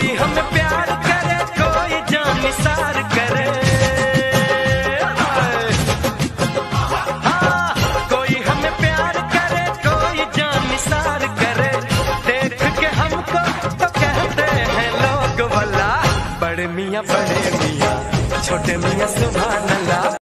कोई हमें प्यार करे, कोई जान निसार करे। हाँ, कोई हमें प्यार करे, कोई जान निसार करे। देख के हमको तो कहते हैं लोग वल्ला, बड़े मियाँ छोटे मियाँ सुभान